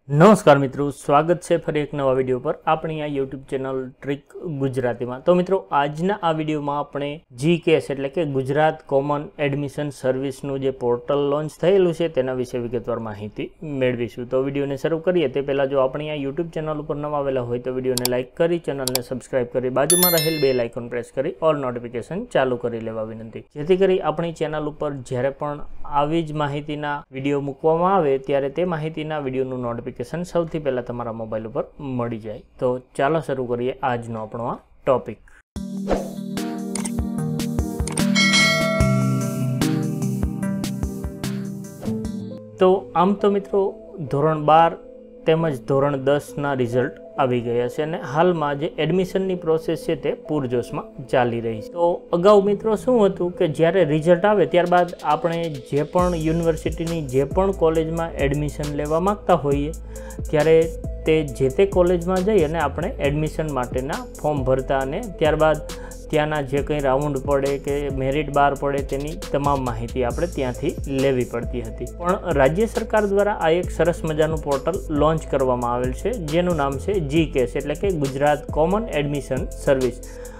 નમસ્કાર મિત્રો, સ્વાગત છે ફરી એક નવા વિડીયો પર આપણી આ યુટ્યુબ ચેનલ ટ્રીક ગુજરાતીમાં। તો મિત્રો, આજના આ વિડીયોમાં આપણે જીકેએસ એટલે કે ગુજરાત કોમન એડમિશન સર્વિસનું જે પોર્ટલ લોન્ચ થયેલું છે તેના વિશે વિગતવાર માહિતી મેળવીશું। તો વિડીયોને શરૂ કરીએ તે પહેલાં જો આપણી આ યુટ્યુબ ચેનલ ઉપર નવા આવેલા હોય તો વિડીયોને લાઇક કરી, ચેનલને સબસ્ક્રાઇબ કરી, બાજુમાં રહેલ બેલ આઇકોન પ્રેસ કરી ઓલ નોટિફિકેશન ચાલુ કરી લેવા વિનંતી, જેથી કરી આપણી ચેનલ ઉપર જ્યારે પણ આવી જ માહિતીના વિડીયો મૂકવામાં આવે ત્યારે તે માહિતીના વિડીયોનું નોટિફિકેશન સૌથી પહેલા તમારા મોબાઈલ ઉપર મળી જાય। તો ચાલો શરૂ કરીએ આજનો આપણો આ ટોપિક। તો આમ તો મિત્રો ધોરણ 12 તેમજ ધોરણ 10ના રિઝલ્ટ આવી ગયા છે અને હાલમાં જે એડમિશનની પ્રોસેસ છે તે પૂરજોશમાં ચાલી રહી છે। તો અગાઉ મિત્રો શું હતું કે જ્યારે રિઝલ્ટ આવે ત્યારબાદ આપણે જે પણ યુનિવર્સિટીની જે પણ કોલેજમાં એડમિશન લેવા માગતા હોઈએ ત્યારે તે જે તે કોલેજમાં જઈ અને આપણે એડમિશન માટેના ફોર્મ ભરતા અને ત્યારબાદ ત્યાંના જે કંઈ રાઉન્ડ પડે કે મેરિટ બાર પડે તેની તમામ માહિતી આપણે ત્યાંથી લેવી પડતી હતી। પણ રાજ્ય સરકાર દ્વારા આ એક સરસ મજાનું પોર્ટલ લોન્ચ કરવામાં આવેલ છે જેનું નામ છે જીકેએસ એટલે કે ગુજરાત કોમન એડમિશન સર્વિસ।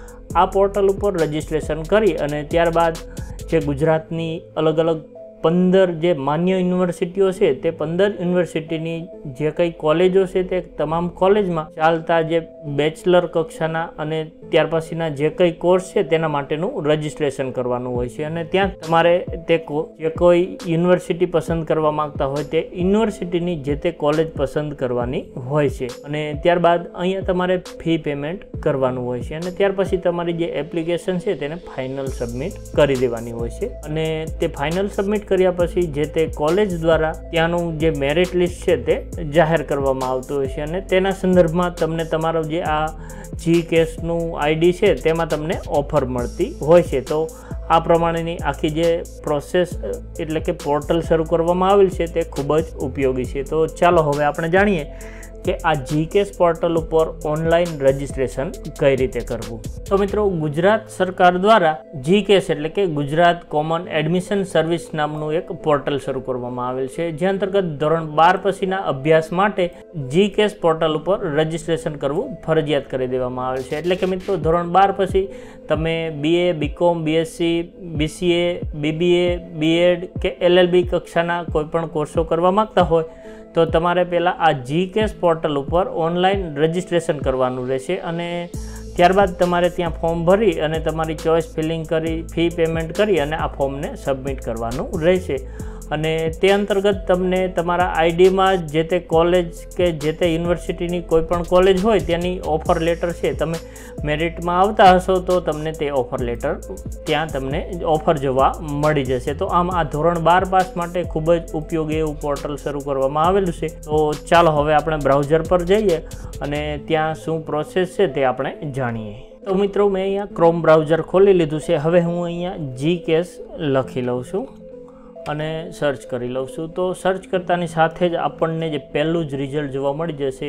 આ પોર્ટલ ઉપર રજિસ્ટ્રેશન કરી અને ત્યારબાદ જે ગુજરાતની અલગ અલગ 15 જે માન્ય યુનિવર્સિટીઓ છે તે 15 યુનિવર્સિટીની જે કંઈ કોલેજો છે તે તમામ કોલેજમાં ચાલતા જે બેચલર કક્ષાના અને ત્યાર પછીના જે કંઈ કોર્સ છે તેના માટેનું રજિસ્ટ્રેશન કરવાનું હોય છે અને ત્યાં તમારે તે જે કોઈ યુનિવર્સિટી પસંદ કરવા માંગતા હોય તે યુનિવર્સિટીની જે તે કોલેજ પસંદ કરવાની હોય છે અને ત્યારબાદ અહીંયા તમારે ફી પેમેન્ટ કરવાનું હોય છે અને ત્યાર પછી તમારી જે એપ્લિકેશન છે તેને ફાઇનલ સબમિટ કરી દેવાની હોય છે અને તે ફાઇનલ સબમિટ કર્યા પછી જે તે કોલેજ દ્વારા ત્યાંનું જે મેરિટ લિસ્ટ છે તે જાહેર કરવામાં આવતું હોય છે અને તેના સંદર્ભમાં તમને તમારો જે આ જીકેએસનું આઈડી છે તેમાં તમને ઓફર મળતી હોય છે। તો આ પ્રમાણેની આખી જે પ્રોસેસ એટલે કે પોર્ટલ શરૂ કરવામાં આવેલ છે તે ખૂબ જ ઉપયોગી છે। તો ચાલો હવે આપણે જાણીએ કે આ જીકેએસ પોર્ટલ ઉપર ઓનલાઈન રજિસ્ટ્રેશન કઈ રીતે કરવું। તો મિત્રો, ગુજરાત સરકાર દ્વારા જીકેએસ એટલે કે ગુજરાત કોમન એડમિશન સર્વિસ નામનું એક પોર્ટલ શરૂ કરવામાં આવેલ છે જે અંતર્ગત ધોરણ 12 પછીના અભ્યાસ માટે જીકેએસ પોર્ટલ ઉપર રજિસ્ટ્રેશન કરવું ફરજિયાત કરી દેવામાં આવેલ છે। એટલે કે મિત્રો, ધોરણ 12 પછી તમે BA, BCom, BSc, BCA, BBA, BEd કે LLB કક્ષાના કોઈપણ કોર્સો કરવા માગતા હોય તો તમારે પહેલાં આ જીકેએસ પોર્ટલ ઉપર ઓનલાઈન રજિસ્ટ્રેશન કરવાનું રહેશે અને ત્યારબાદ તમારે ત્યાં ફોર્મ ભરી અને તમારી ચોઇસ ફિલિંગ કરી, ફી પેમેન્ટ કરી અને આ ફોર્મને સબમિટ કરવાનું રહેશે અને તે અંતર્ગત તમને તમારા આઈડીમાં જે તે કોલેજ કે જે તે યુનિવર્સિટીની કોઈ પણ કોલેજ હોય તેની ઓફર લેટર છે, તમે મેરિટમાં આવતા હશો તો તમને તે ઓફર લેટર ત્યાં તમને ઓફર જોવા મળી જશે। તો આમ આ ધોરણ 12 પાસ માટે ખૂબ જ ઉપયોગી એવું પોર્ટલ શરૂ કરવામાં આવેલું છે। તો ચાલો હવે આપણે બ્રાઉઝર પર જઈએ અને ત્યાં શું પ્રોસેસ છે તે આપણે જાણીએ। તો મિત્રો, મેં અહીંયા ક્રોમ બ્રાઉઝર ખોલી લીધું છે। હવે હું અહીંયા જીકેએસ લખી લઉં છું અને સર્ચ કરી લઉં છું। તો સર્ચ કરતાની સાથે જ આપણને જે પહેલું જ રિઝલ્ટ જોવા મળી જશે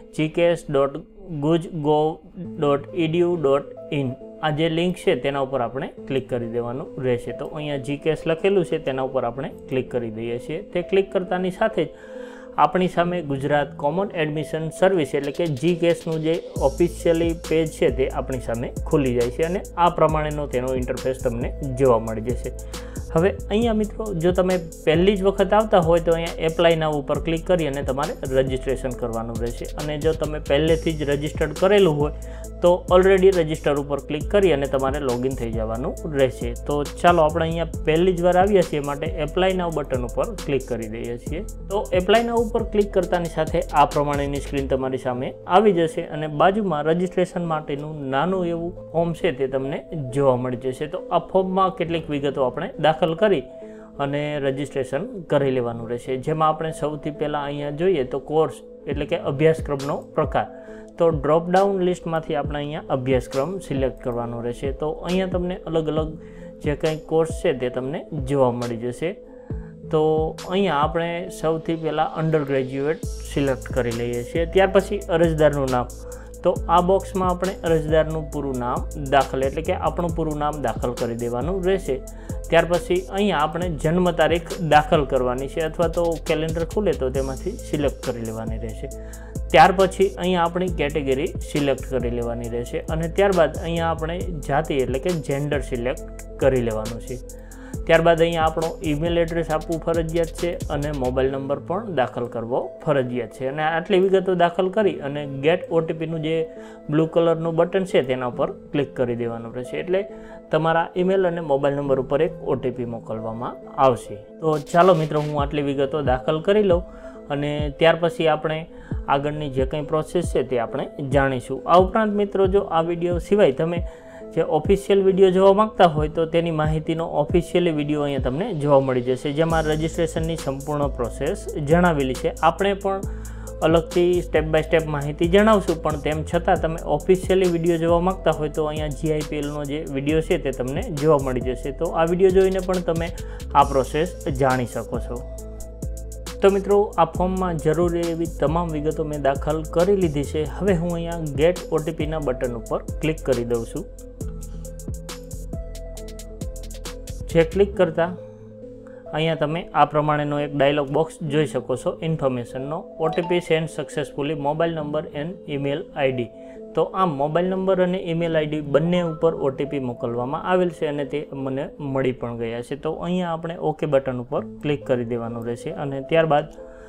gks.gujgov.edu.in આ જે લિંક છે તેના ઉપર આપણે ક્લિક કરી દેવાનું રહેશે। તો અહીંયા જીકેએસ લખેલું છે તેના ઉપર આપણે ક્લિક કરી દઈએ છીએ। તે ક્લિક કરતાની સાથે જ આપણી સામે ગુજરાત કોમન એડમિશન સર્વિસ એટલે કે જીકેએસનું જે ઓફિશિયલી પેજ છે તે આપણી સામે ખુલી જાય છે અને આ પ્રમાણેનો તેનો ઇન્ટરફેસ તમને જોવા મળી જશે। હવે અહીંયા મિત્રો, જો તમે પહેલી જ વખત આવતા હોય તો અહીંયા એપ્લાય નાવ ઉપર ક્લિક કરી અને તમારે રજિસ્ટ્રેશન કરવાનું રહેશે અને જો તમે પહેલેથી જ રજિસ્ટર્ડ કરેલું હોય તો ઓલરેડી રજિસ્ટર ઉપર ક્લિક કરી અને તમારે લોગિન થઈ જવાનું રહેશે। તો ચાલો આપણે અહીંયા પહેલી જ વાર આવ્યા છીએ માટે એપ્લાય નાવ બટન ઉપર ક્લિક કરી દઈએ છીએ। તો એપ્લાય નાવ ઉપર ક્લિક કરતાની સાથે આ પ્રમાણેની સ્ક્રીન તમારી સામે આવી જશે અને બાજુમાં રજિસ્ટ્રેશન માટેનું નાનું એવું ફોર્મ છે તે તમને જોવા મળી જશે। તો આ ફોર્મમાં કેટલીક વિગતો આપણે દાખલ કરી અને રજિસ્ટ્રેશન કરી લેવાનું રહેશે, જેમાં આપણે સૌથી પહેલાં અહીંયા જોઈએ તો કોર્સ એટલે કે અભ્યાસક્રમનો પ્રકાર। તો ડ્રોપડાઉન લિસ્ટમાંથી આપણે અહીંયા અભ્યાસક્રમ સિલેક્ટ કરવાનો રહેશે। તો અહીંયા તમને અલગ અલગ જે કંઈ કોર્સ છે તે તમને જોવા મળી જશે। તો અહીંયા આપણે સૌથી પહેલાં અંડર ગ્રેજ્યુએટ સિલેક્ટ કરી લઈએ છીએ। ત્યાર પછી અરજદારનું નામ, તો આ બોક્સમાં આપણે અરજદારનું પૂરું નામ દાખલ એટલે કે આપણું પૂરું નામ દાખલ કરી દેવાનું રહેશે। ત્યાર પછી અહીંયા આપણે જન્મ તારીખ દાખલ કરવાની છે, અથવા તો કેલેન્ડર ખુલે તો તેમાંથી સિલેક્ટ કરી લેવાની રહેશે. ત્યાર પછી અહીંયા આપણી કેટેગરી સિલેક્ટ કરી લેવાની રહેશે અને ત્યારબાદ અહીંયા આપણે જાતિ એટલે કે જેન્ડર સિલેક્ટ કરી લેવાનું છે. ત્યારબાદ અહીંયા આપણો ઈમેલ એડ્રેસ આપવું ફરજિયાત છે અને મોબાઈલ નંબર પણ દાખલ કરવો ફરજિયાત છે. અને આટલી વિગતો દાખલ કરી અને ગેટ ઓટીપીનું જે બ્લુ કલરનું બટન છે તેના ઉપર ક્લિક કરી દેવાનું રહેશે. એટલે તમારા ઈમેલ અને મોબાઈલ નંબર ઉપર એક ઓટીપી મોકલવામાં આવશે. તો ચાલો મિત્રો, હું આટલી વિગતો દાખલ કરી લઉં અને ત્યાર પછી આપણે આગળની જે કંઈ પ્રોસેસ છે તે આપણે જાણીશું. આ ઉપરાંત મિત્રો, જો આ વિડીયો સિવાય તમે જે ઓફિશિયલ વિડીયો જોવા માગતા હોય તો તેની માહિતીનો ઓફિશિયલી વિડીયો અહીંયા તમને જોવા મળી જશે, જેમાં રજિસ્ટ્રેશનની સંપૂર્ણ પ્રોસેસ જણાવેલી છે. આપણે પણ અલગથી સ્ટેપ બાય સ્ટેપ માહિતી જણાવશું, પણ તેમ છતાં તમે ઓફિશિયલી વિડીયો જોવા માગતા હોય તો અહીંયા GIPLનો જે વિડીયો છે તે તમને જોવા મળી જશે. તો આ વિડીયો જોઈને પણ તમે આ પ્રોસેસ જાણી શકો છો. તો મિત્રો, આ ફોર્મમાં જરૂરી એવી તમામ વિગતો મેં દાખલ કરી લીધી છે. હવે હું અહીંયા ગેટ ઓટીપીના બટન ઉપર ક્લિક કરી દઉં છું. જે ક્લિક કરતાં અહીંયા તમે આ પ્રમાણેનો એક ડાયલોગ બોક્સ જોઈ શકો છો, ઇન્ફોર્મેશનનો. OTP send successfully, mobile number and email ID. તો આ મોબાઈલ નંબર અને ઈમેલ આઈડી બંને ઉપર ઓટીપી મોકલવામાં આવેલ છે અને તે મને મળી પણ ગયા છે. તો અહીંયા આપણે ઓકે બટન ઉપર ક્લિક કરી દેવાનું રહેશે અને ત્યારબાદ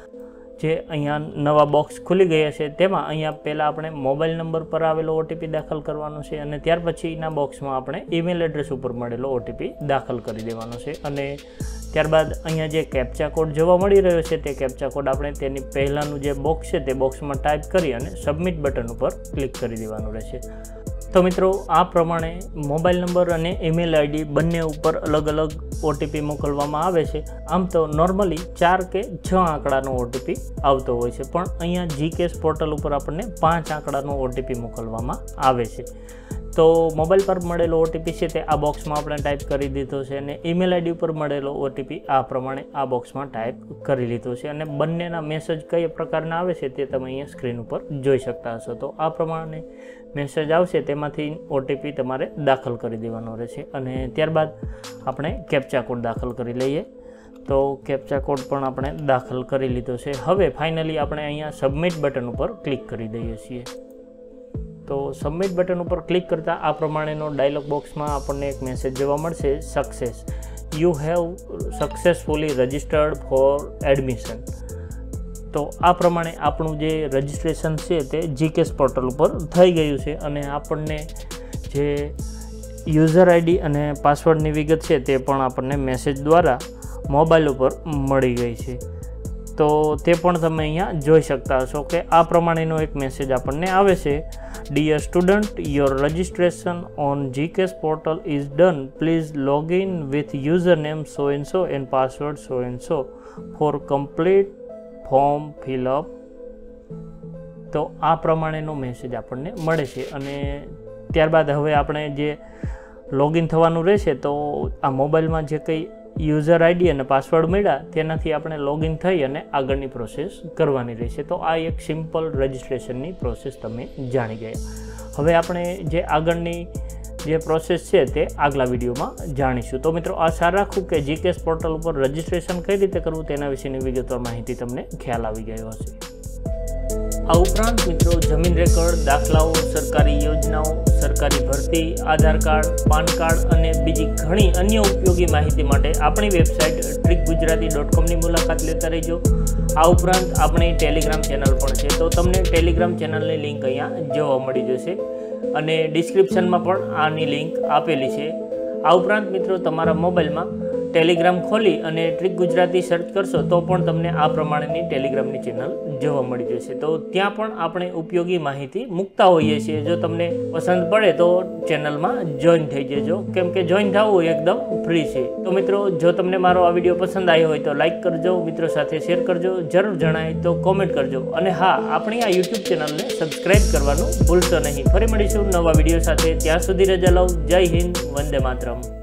જે અહીંયા નવા બોક્સ ખુલી ગયા છે તેમાં અહીંયા પહેલાં આપણે મોબાઈલ નંબર પર આવેલો ઓટીપી દાખલ કરવાનો છે અને ત્યાર પછીના બોક્સમાં આપણે ઈમેલ એડ્રેસ ઉપર મળેલો ઓટીપી દાખલ કરી દેવાનો છે. અને ત્યારબાદ અહીંયા જે કેપ્ચા કોડ જોવા મળી રહ્યો છે તે કેપ્ચા કોડ આપણે તેની પહેલાંનું જે બોક્સ છે તે બોક્સમાં ટાઈપ કરી અને સબમિટ બટન ઉપર ક્લિક કરી દેવાનું રહેશે. તો મિત્રો, આ પ્રમાણે મોબાઈલ નંબર અને ઈમેલ આઈડી બંને ઉપર અલગ અલગ ઓટીપી મોકલવામાં આવે છે. આમ તો નોર્મલી 4 કે 6 આંકડાનો ઓટીપી આવતો હોય છે, પણ અહીંયા GCase પોર્ટલ ઉપર આપણને 5 આંકડાનો ઓટીપી મોકલવામાં આવે છે. તો મોબાઈલ પર મળેલો ઓટીપી છે તે આ બોક્સમાં આપણે ટાઈપ કરી દીધો છે અને ઈમેલ આઈડી ઉપર મળેલો ઓટીપી આ પ્રમાણે આ બોક્સમાં ટાઈપ કરી લીધો છે. અને બંનેના મેસેજ કઈ પ્રકારના આવે છે તે તમે અહીંયા સ્ક્રીન ઉપર જોઈ શકતા હશો. તો આ પ્રમાણે મેસેજ આવશે, તેમાંથી ઓટીપી તમારે દાખલ કરી દેવાનો રહેશે અને ત્યારબાદ આપણે કેપ્ચા કોડ દાખલ કરી લઈએ. તો કેપ્ચા કોડ પણ આપણે દાખલ કરી લીધો છે. હવે ફાઇનલી આપણે અહીંયા સબમિટ બટન ઉપર ક્લિક કરી દઈએ છીએ. તો સબમિટ બટન ઉપર ક્લિક કરતાં આ પ્રમાણેનો ડાયલોગ બોક્સમાં આપણને એક મેસેજ જોવા મળશે, success, you have successfully registered for admission. તો આ પ્રમાણે આપણું જે રજિસ્ટ્રેશન છે તે GCase પોર્ટલ ઉપર થઈ ગયું છે અને આપણને જે યુઝર આઈડી અને પાસવર્ડની વિગત છે તે પણ આપણને મેસેજ દ્વારા મોબાઈલ ઉપર મળી ગઈ છે. તો તે પણ તમે અહીંયા જોઈ શકતા હશો કે આ પ્રમાણેનો એક મેસેજ આપણને આવે છે, dear student, your registration on GCase portal is done, please log in with user name so and password so for complete form fill up. તો આ પ્રમાણેનો મેસેજ આપણને મળે છે અને ત્યારબાદ હવે આપણે જે લોગિન થવાનું રહેશે, તો આ મોબાઈલમાં જે કંઈ યુઝર આઈડી અને પાસવર્ડ મળ્યા તેનાથી આપણે લોગિન થઈ અને આગળની પ્રોસેસ કરવાની રહેશે. તો આ એક સિમ્પલ રજિસ્ટ્રેશનની પ્રોસેસ તમે જાણી ગયા. હવે આપણે જે આગળની જે પ્રોસેસ છે તે આગલા વિડીયોમાં જાણીશું. તો મિત્રો, આશા રાખું કે GCase પોર્ટલ ઉપર રજિસ્ટ્રેશન કઈ રીતે કરવું તેના વિશેની વિગતવાર માહિતી તમને ખ્યાલ આવી ગયો હશે. આ ઉપરાંત મિત્રો, જમીન રેકર્ડ, દાખલાઓ, સરકારી યોજનાઓ, સરકારી ભરતી, આધાર કાર્ડ, પાન કાર્ડ અને બીજી ઘણી અન્ય ઉપયોગી માહિતી માટે આપણી વેબસાઇટ trickgujarati.com ની મુલાકાત લેતા રહેજો. આ ઉપરાંત આપણી ટેલિગ્રામ ચેનલ પણ છે, તો તમને ટેલિગ્રામ ચેનલની લિંક અહીંયા જોવા મળી જશે અને ડિસ્ક્રિપ્શનમાં પણ આની લિંક આપેલી છે. આ ઉપરાંત મિત્રો, તમારા મોબાઈલમાં ટેલિગ્રામ ખોલી અને ટ્રીક ગુજરાતી સર્ચ કરશો તો પણ તમને આ પ્રમાણેની ટેલિગ્રામની ચેનલ જોવા મળી જશે. તો ત્યાં પણ આપણે ઉપયોગી માહિતી મૂકતા હોઈએ છીએ. જો તમને પસંદ પડે તો ચેનલમાં જોઈન થઈ જજો, કેમ કે જોઈન થવું એકદમ ફ્રી છે. તો મિત્રો, જો તમને મારો આ વિડીયો પસંદ આવ્યો હોય તો લાઇક કરજો, મિત્રો સાથે શેર કરજો, જરૂર જણાય તો કોમેન્ટ કરજો અને હા, આપણી આ યુટ્યુબ ચેનલને સબસ્ક્રાઈબ કરવાનું ભૂલશો નહીં. ફરી મળીશું નવા વિડીયો સાથે. ત્યાં સુધી રજા લઉં. જય હિન્દ, વંદે માતરમ.